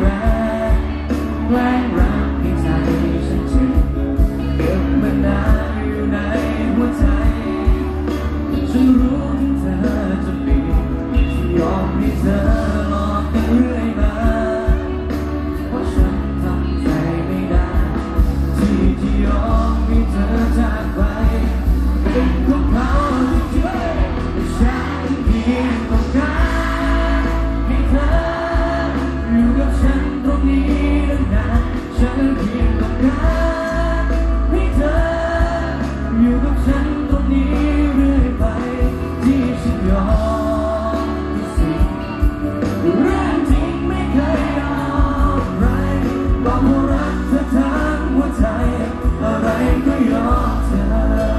กแกล้งรักให้ใจฉันเจ็บเก็บมานานอยู่ในหัวใจฉันรู้ถึงเธอจะปีฉันยอมให้เธอหลอกกันเรื่อยมาเพราะฉันทำใจไม่ได้ที่ยอมให้เธอจากไปเป็นของเขาจริงๆฉันเพียงต้องการให้เธออยู่กับฉันตรงนี้นานๆฉันเพียงต้องการให้เธออยู่กับฉันตรงนี้เรื่อยไปที่ฉันยอมทุกสิ่งเรื่องจริงไม่เคยยอมใครบอกว่ารักเธอทั้งหัวใจอะไรก็ยอมเธอ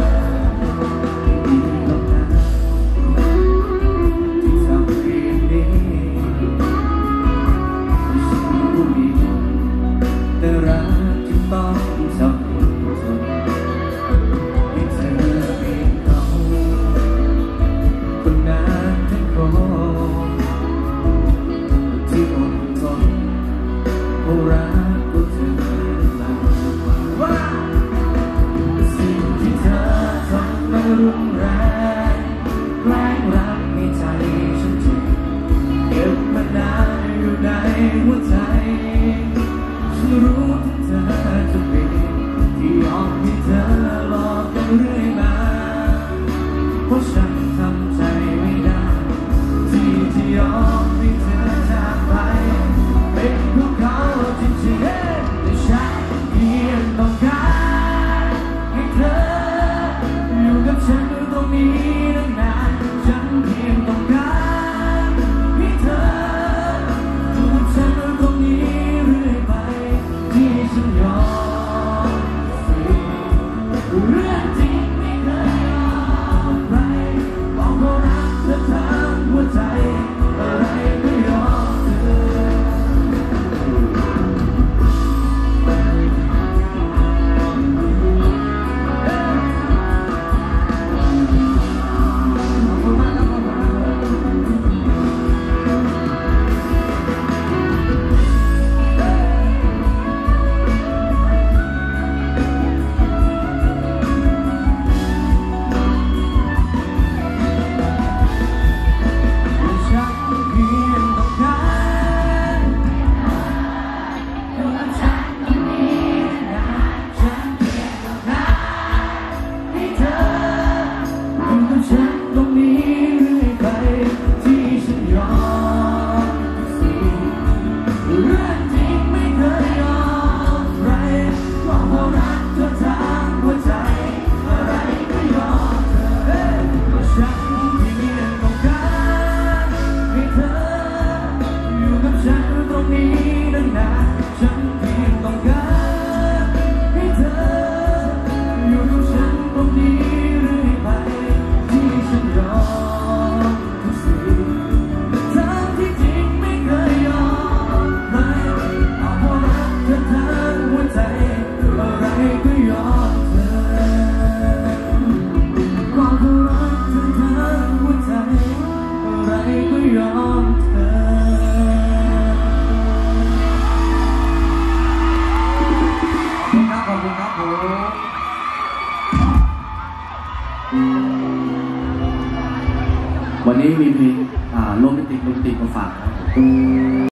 ที่ต้องการที่ทำเพียงนี้ฉันรู้ดีแต่รักจึงต้องจำทนให้เธอเป็นเขาคนนั้นทั้งคนที่อดทนเพราะรักตัวเธอ